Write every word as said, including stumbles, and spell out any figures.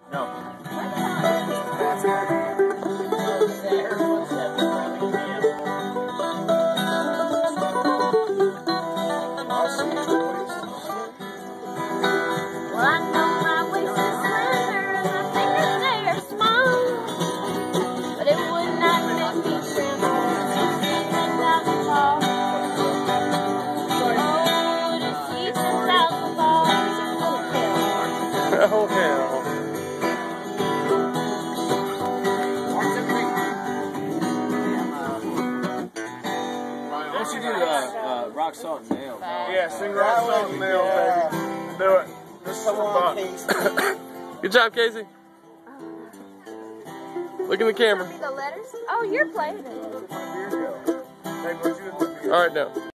No. Well, I know my waist is slender and my fingers they are small, but it would not make me tremble sixteen thousand balls. Oh, to see ten thousand balls. Oh hell. Don't you do uh, uh, rock, salt, and nails? Yeah, sing rock, salt, and nails, baby. Do it. Just come on, Casey. Good job, Casey. Look in the camera. The letters? Oh, you're playing it. All right, now.